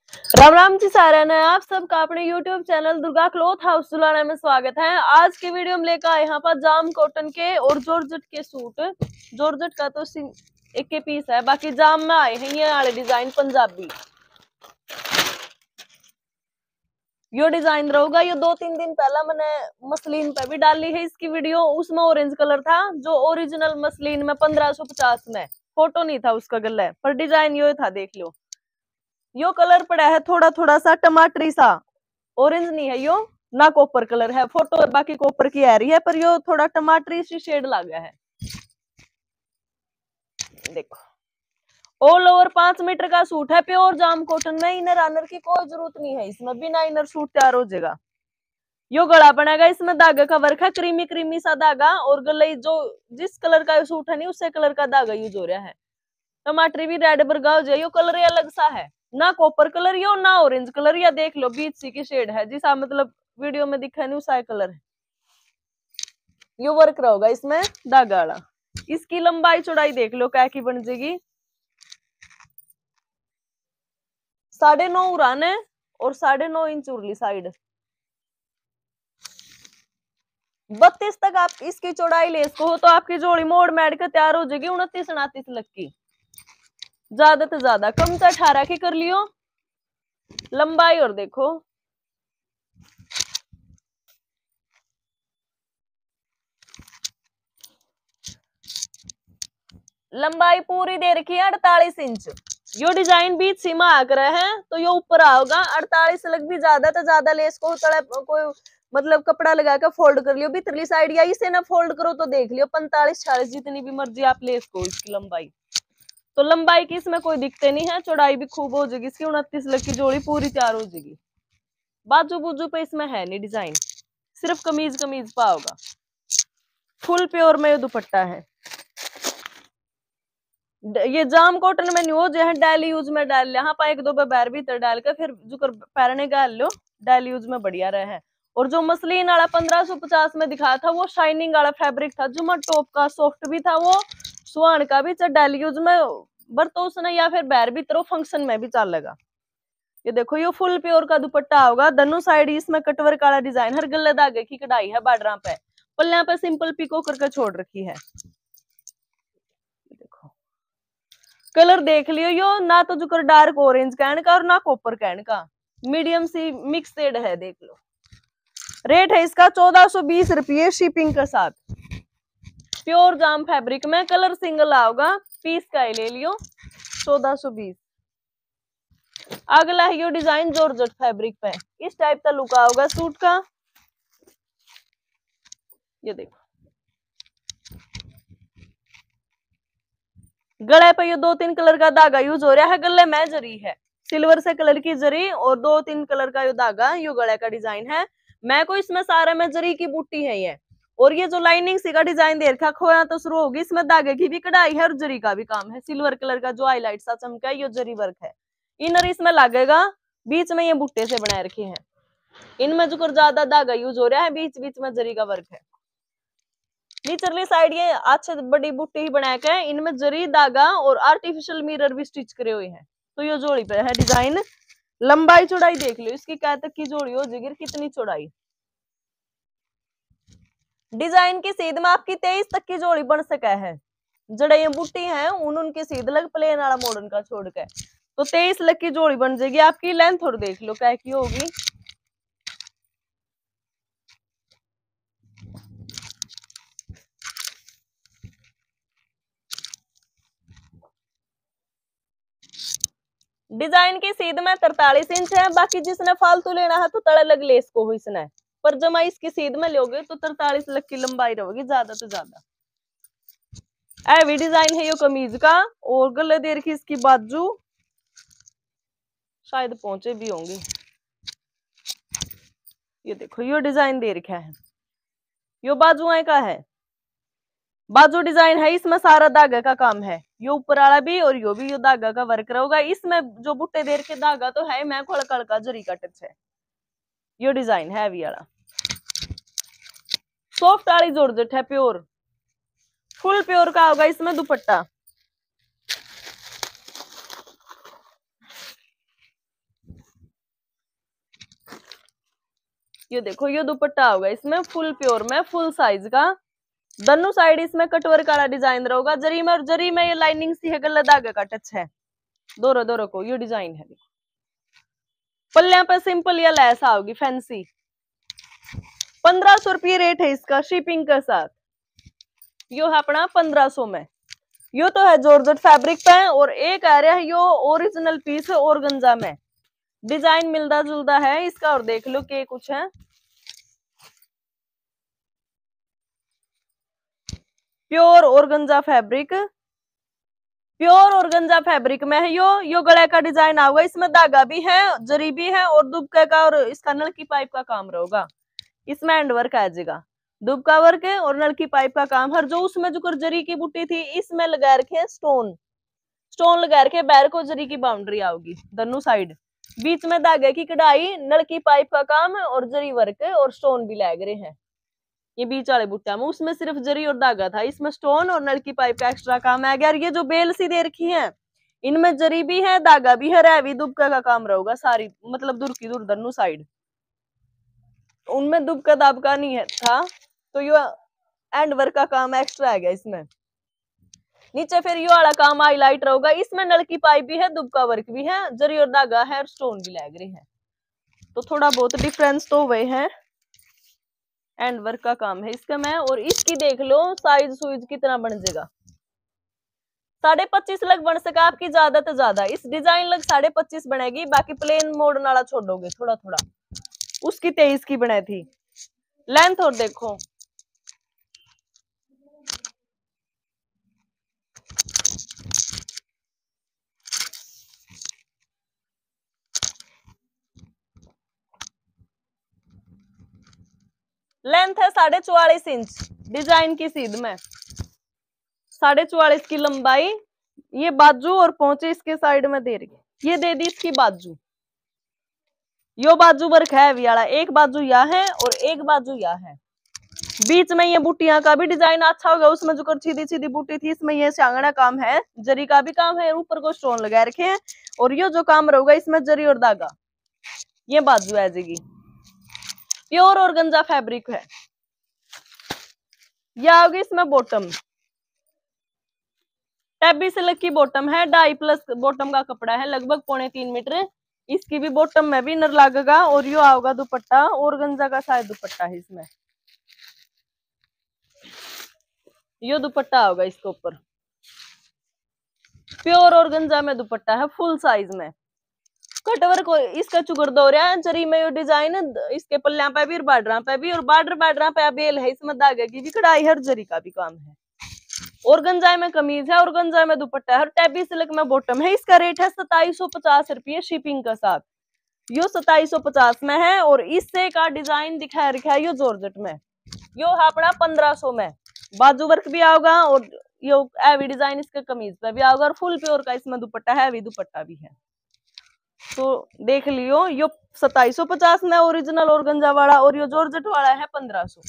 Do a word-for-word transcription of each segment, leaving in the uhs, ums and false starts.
राम राम जी सारा ने आप सबका अपने YouTube channel Durga cloth house Sulana में स्वागत है। आज की वीडियो में लेकर आए यहाँ पर जाम कॉटन के और जॉर्जेट के सूट। जॉर्जेट का तो एक के पीस है, बाकी जाम में आए हैं ये वाले डिजाइन पंजाबी। यो डिजाइन रहेगा, ये दो तीन दिन पहला मैंने मसलिन पे भी डाली है इसकी वीडियो। उसमें ऑरेंज कलर था जो ओरिजिनल मसलिन में पंद्रह सौ पचास में, फोटो नहीं था उसका गले पर, डिजाइन यो था देख लो। यो कलर पड़ा है थोड़ा थोड़ा सा टमाटरी सा, ऑरेंज नहीं है यो, ना कॉपर कलर है। फोटो बाकी कॉपर की आ रही है पर यो थोड़ा टमाटरी सी शेड लगा है। देखो ऑल ओवर पांच मीटर का सूट है, प्योर जाम कॉटन में। इनर आनर की कोई जरूरत नहीं है इसमें, बिना इनर सूट तैयार हो जाएगा। यो गला बनेगा, इसमें धागे का वर्क है, क्रीमी क्रीमी सा धागा, और गले जो जिस कलर का सूट है नहीं उसे कलर का धागा यूज हो रहा है। टमाटरी भी रेड बर्गा हो जाए। यो कलर अलग सा है, ना कॉपर कलर यो ना ऑरेंज कलर, या देख लो बीच सी की शेड है जिसा मतलब वीडियो में दिखा नहीं उसा कलर है। यो वर्क रहेगा इसमें धागा वाला। इसकी लंबाई चौड़ाई देख लो क्या की बन जाएगी। साढ़े नौ उड़ान है और साढ़े नौ इंच उरली साइड। बत्तीस तक आप इसकी चौड़ाई ले इसको हो तो आपकी जोड़ी मोड़ मैड के तैयार हो जाएगी उनतीस उनतीस लग की। ज्यादा से ज्यादा कम से अठारह की कर लियो लंबाई। और देखो लंबाई पूरी दे रखी है अड़तालीस इंच। यो डिजाइन बीच सीमा आ कर है तो यो ऊपर आओगा अड़तालीस लग भी। ज्यादा तो ज्यादा लेस को तड़े कोई मतलब कपड़ा लगा कर फोल्ड कर लियो भीतरली साइड, या इसे ना फोल्ड करो तो देख लियो पैंतालीस छियालीस जितनी भी मर्जी आप लेस को इसकी लंबाई। तो लंबाई की इसमें कोई दिक्कत नहीं है, चौड़ाई भी खूब हो जाएगी इसकी। उनतीस लग की जोड़ी पूरी तैयार हो जाएगी। बाजू बुजू पे इसमें है नहीं डिजाइन, सिर्फ कमीज कमीज पा होगा। फुल प्योर में दुपट्टा है। ये जाम कॉटन में न्यू जो है डेली यूज में डाल लिया, हाँ पा एक दो बार भीतर डाल के फिर जो कर पैरने गाल लो डेली यूज में बढ़िया रहे हैं। और जो मसलिन वाला पंद्रह सौ पचास में दिखाया था वो शाइनिंग वाला फैब्रिक था, जुमर टॉप का सॉफ्ट भी था, वो सुहान का भी डेली यूज में बरतो उसने या फिर बैर भी तरह फंक्शन में भी चलेगा। ये देखो ये फुल प्योर का दुपट्टा होगा, दोनों साइड इसमें कटवर्क वाला डिजाइन, हर गले धागे की कढ़ाई है बार्डर पे, पल्ले पे सिंपल पिको करके छोड़ रखी है। देखो कलर देख लियो, यो ना तो जो कर डार्क ऑरेंज कहने का और ना कॉपर कहने का, मीडियम सी मिक्स शेड है देख लो। रेट है इसका चौदह सौ बीस रुपये शिपिंग के साथ। प्योर जाम फैब्रिक में कलर सिंगल आओगा, पीस का ही ले लियो चौदह सौ बीस। अगला है यो डिजाइन जॉर्जेट फैब्रिक पे, इस टाइप का लुक आओगा सूट का। ये देखो गले पे ये दो तीन कलर का धागा यूज हो रहा है, गले में जरी है सिल्वर से कलर की जरी और दो तीन कलर का यो धागा, यो गले का डिजाइन है। मैं को इसमें सारे में जरी की बूटी है ये, और ये जो लाइनिंग सी का डिजाइन दे रखा खोया तो शुरू होगी, इसमें धागे की भी कढ़ाई है और जरी का भी काम है। सिल्वर कलर का जो हाईलाइट सा चमका है यो जरी वर्क है। इनर इसमें लगेगा, बीच में ये बूटे से बनाए रखे हैं, इनमें जो ज्यादा धागा यूज हो रहा है, बीच बीच में जरी का वर्क है। नीचरली साइड ये अच्छे बड़ी बूटी ही बना के इनमें जरी धागा और आर्टिफिशियल मिरर भी स्टिच करे हुए हैं। तो ये जोड़ी पे है डिजाइन। लंबाई चौड़ाई देख लो इसकी क्या तक की जोड़ी हो जाएगी, कितनी चौड़ाई। डिजाइन की सीध में आपकी तेईस तक की जोड़ी बन सका है। जड़े ये बूटी है उन उनकी सीध लग प्लेन वाला मॉडर्न का छोड़ के, तो तेईस लग की जोड़ी बन जाएगी आपकी। लेंथ और देख लो क्या की होगी। डिजाइन की सीध में तरतालीस इंच है, बाकी जिसने फालतू लेना है तो तड़े लग लेस को हो इसने, पर जमा इसकी सीध में लोगे तो तरतालीस लग की लंबाई रहेगी ज्यादा से ज्यादा। हैवी डिजाइन है यो कमीज का, और गले दे रखी इसकी बाजू, शायद पहुंचे भी होंगे। ये देखो यो डिजाइन दे रखा है, यो बाजुएं का है, बाजू डिजाइन है, इसमें सारा धागा का काम है। यो ऊपर वाला भी और यो भी यो धागा का वर्क रहेगा। इसमें जो बुट्टे देर के धागा तो है, मैं खड़कड़ का जरी का टच है। यो डिजाइन है हैवी वाला, सॉफ्ट वाली जॉर्जेट है, प्योर फुल प्योर का होगा इसमें दुपट्टा। ये देखो ये दुपट्टा होगा इसमें फुल प्योर में, फुल साइज का। दोनों साइड इसमें कटवर्क वाला डिजाइन रहेगा, जरी में और जरी में ये लाइनिंग सी है, गला धागे का टच है, दोनों दोनों को ये डिजाइन है। देखो पल्ले पे सिंपल या लैस आओगी फैंसी। पंद्रह सौ रुपये रेट है इसका शिपिंग के साथ। यो है अपना पंद्रह सौ में। यो तो है जॉर्जेट फैब्रिक पे, और एक आ रहा है यो ओरिजिनल पीस है ऑर्गेन्जा में, डिजाइन मिलता जुलता है इसका। और देख लो के कुछ है, pure organza fabric, pure organza fabric में है यो। यो गले का डिजाइन आएगा, इसमें धागा भी है, जरी भी है, और दुबके का और इसका नल की पाइप का काम रहेगा। इसमें एंड वर्क आ जाएगा, दुबका वर्क है और नल की पाइप का काम। हर जो उसमें जो कर जरी की बूटी थी इसमें लगा रखे स्टोन, स्टोन लगा रखे, बैर को जरी की बाउंड्री आओगी दोनों साइड, बीच में धागे की कढ़ाई, नल की पाइप का काम और जरी वर्क और स्टोन भी लग रहे हैं। ये बीच वाले बुट्टा में उसमें सिर्फ जरी और धागा था, इसमें स्टोन और नल की पाइप का एक्स्ट्रा काम आ गया। ये जो बेल सी दे रखी है इनमें जरी भी है, धागा भी है, रैवी दुबका का काम रहेगा सारी, मतलब दूर की दूर दोनों साइड। उनमें दुबका दाबका नहीं है था, तो ये एंड वर्क का काम एक्स्ट्रा आ गया इसमें। नीचे फिर ये वाला काम हाईलाइट रहेगा, इसमें नल की पाइप भी है, दुबका वर्क भी है, जरी और धागा है और स्टोन भी लग रहे हैं। तो थोड़ा बहुत डिफरेंस तो हुए हैं, एंड वर्क का काम है इसका में। और इसकी देख लो साइज सुइज कितना बन जाएगा, साढ़े पच्चीस लग बन सका आपकी, ज्यादा तो ज्यादा इस डिजाइन लग साढ़े पच्चीस बनेगी, बाकी प्लेन मोड़ वाला छोड़ोगे थोड़ा थोड़ा, उसकी तेईस की बनाई थी लेंथ। और देखो लेंथ है साढ़े चौवालीस इंच डिजाइन की सीध में, साढ़े चौवालीस की लंबाई। ये बाजू और पहुंचे इसके साइड में दे रही, ये दे दी इसकी बाजू। यो बाजू वर्क है वाला, एक बाजू या है और एक बाजू या है। बीच में ये बूटियां का भी डिजाइन अच्छा होगा, उसमें जो कर सीधी सीधी बूटी थी इसमें ये सांगना काम है, जरी का भी काम है, ऊपर को स्टोन लगा रखे हैं। और ये जो काम रहेगा इसमें जरी और धागा, ये बाजू आ जाएगी। प्योर ऑर्गेन्जा फैब्रिक है। यह आओगी इसमें बॉटम, टैबी सिल्क की बॉटम है, ढाई प्लस बॉटम का कपड़ा है, लगभग पौने तीन मीटर। इसकी भी बॉटम में भी इनर लगेगा। और यो आओगा दुपट्टा, ऑर्गेन्जा का शायद दुपट्टा है इसमें, यो दुपट्टा होगा इसके ऊपर, प्योर ऑर्गेन्जा में दुपट्टा है फुल साइज में। कटवर को इसका चुकर दो रहा है, जरी में यो डिजाइन इसके पल्ला पे भी और बार्डर पे भी, और बार्डर बार्डर पे बेल है, इसमें धागे की भी कढ़ाई, हर जरी का भी काम है। ऑर्गेन्जा में कमीज है, ऑर्गेन्जा में दुपट्टा है, और टैबी सिल्क में बॉटम है। इसका रेट है सताईस सौ पचास रुपये शिपिंग के साथ, यो सताईस सौ पचास में है। और इससे का डिजाइन दिखा रखा है यो जॉर्जेट में, यो है अपना पंद्रह सौ में। बाजू वर्क भी आओगा और यो हैवी डिजाइन इसके कमीज पे भी आओगा, और फुल प्योर का इसमें दुपट्टा, हैवी दुपट्टा भी है। तो देख लियो, यो सताईस सौ पचास में ओरिजिनल ऑर्गेन्जा वाला, और यो जॉर्जेट वाला है पंद्रह सौ।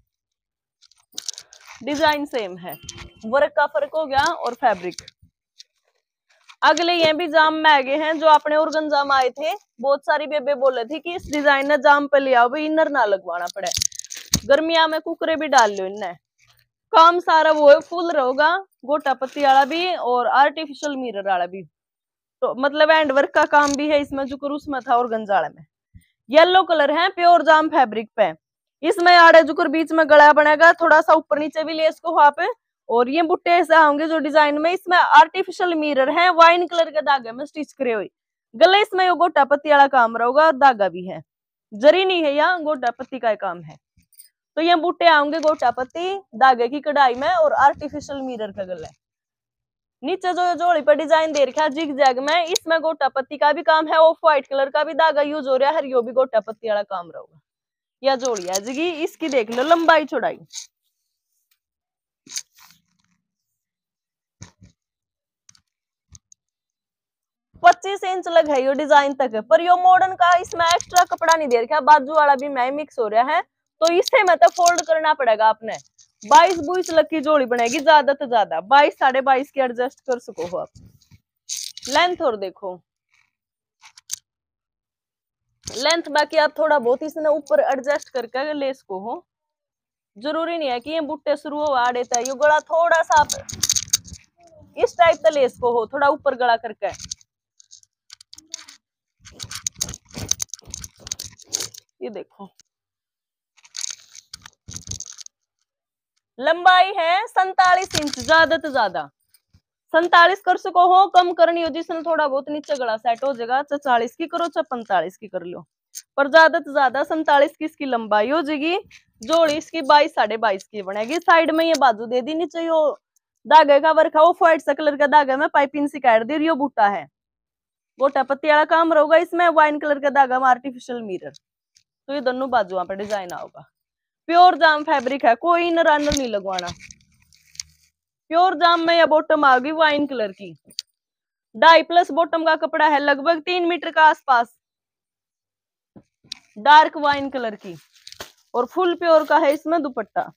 डिजाइन सेम है, वर्क का फर्क हो गया और फैब्रिक। अगले ये भी जाम में आगे हैं जो अपने ऑर्गेन्जा में आए थे, बहुत सारी बेबे बोले थी कि इस डिजाइन ने जाम पे ले आओ भाई, इनर ना लगवाना पड़े, गर्मिया में कुकरे भी डाल लो इनने। काम सारा वो है फुल रहेगा, गोटा पत्ती वाला भी और आर्टिफिशियल मिरर वाला भी, तो मतलब एंड वर्क का काम भी है इसमें, जो कर उसमें था ऑर्गेन्जा वाले में। येलो कलर है प्योर जाम फैब्रिक पे, इसमें आड़े जुकर बीच में गला बनेगा, थोड़ा सा ऊपर नीचे भी लेस को वहां पे, और ये बुट्टे ऐसे होंगे जो डिजाइन में। इसमें आर्टिफिशियल मिरर है, वाइन कलर के धागे में स्टिच करे हुए, गले इसमें यो गोटा पत्ती वाला काम रहेगा, और धागा भी है, जरी नहीं है, यहाँ गोटा पत्ती का काम है। तो ये बुट्टे आएंगे गोटा पत्ती धागे की कढ़ाई में और आर्टिफिशियल मिरर का गला। नीचे जो जोड़ी पर डिजाइन दे रखा है जिग जैग में, इसमें गोटा पत्ती का भी काम है, ऑफ व्हाइट कलर का भी धागा यूज हो रहा है, यो भी गोटा पत्ती वाला काम रहेगा। या जोड़ी आ जाएगी। इसकी देख लो लंबाई चौड़ाई, पच्चीस इंच लग है यो डिजाइन तक, पर यो मॉडर्न का इसमें एक्स्ट्रा कपड़ा नहीं दे रखा, बाजू वाला भी मैं मिक्स हो रहा है, तो इसे मतलब फोल्ड करना पड़ेगा आपने। बाईस बुईस लग की जोड़ी बनेगी, ज्यादा तो ज्यादा बाईस साढ़े बाईस की एडजस्ट कर सको हो आप। लेंथ और देखो, लेंथ बाकी आप थोड़ा बहुत इसने ऊपर एडजस्ट करके लेस को हो, जरूरी नहीं है कि ये बुट्टे शुरू हो आड़े तय, ये गला थोड़ा सा आप इस टाइप का लेस को हो, थोड़ा ऊपर गला करके। ये देखो लंबाई है सैतालीस इंच, ज्यादा तो ज्यादा सैतालीस कर सको हो, कम करनी हो जिसने थोड़ा बहुत नीचे गला सेट हो जाएगा, चाहे चालीस की करो चाहे पैंतालीस की कर लो, पर ज्यादा तो ज्यादा सैतालीस की इसकी लंबाई हो जाएगी। जोड़ी इसकी बाईस साढ़े बाईस की बनेगी। साइड में ये बाजू दे दी, नीचे यो धागे का वर्क है, वो व्हाइट सा कलर का धागा में पाइपिंग से काट दी, यो बूटा है, गोटा पत्ती वाला काम रहेगा इसमें, वाइन कलर का धागा में आर्टिफिशियल मिरर। तो ये दोनों बाजुओं पे डिजाइन आओगा। प्योर जाम फैब्रिक है, कोई इनर आनर नहीं लगवाना। प्योर जाम में यह बॉटम आ गई वाइन कलर की, ढाई प्लस बॉटम का कपड़ा है, लगभग तीन मीटर का आसपास, डार्क वाइन कलर की, और फुल प्योर का है इसमें दुपट्टा।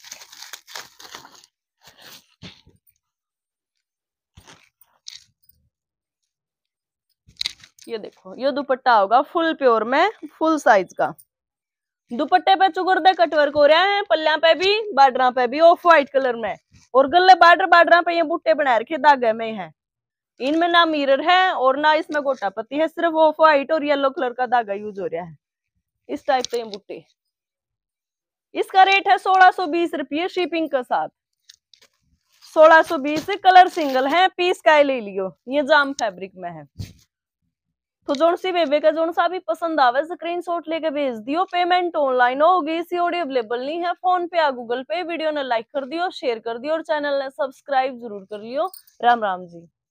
ये देखो ये दुपट्टा होगा फुल प्योर में, फुल साइज का। दुपट्टे पे चुगुरदे कटवर्क हो रहा है, पल्ला पे भी बार्डर पे भी ऑफ व्हाइट कलर में, और गले बार्डर बार्डर पे ये बूटे बना रखे धागे में है। इनमें ना मिरर है और ना इसमें गोटा पत्ती है, सिर्फ ऑफ व्हाइट और येलो कलर का धागा यूज हो रहा है। इस टाइप के ये बूटे, इसका रेट है सोलह सौ बीस रुपये शिपिंग के साथ। सोलह सौ बीस, कलर सिंगल है, पीस का ले लियो, ये जाम फैब्रिक में है। तो जोन सी बेबे का जोन सा भी पसंद आवे स्क्रीनशॉट लेके भेज दियो। पेमेंट ऑनलाइन होगी, सीओडी अवेलेबल नहीं है, फोन पे या गूगल पे। वीडियो ने लाइक कर दियो, शेयर कर दियो और चैनल ने सब्सक्राइब जरूर कर लियो। राम राम जी।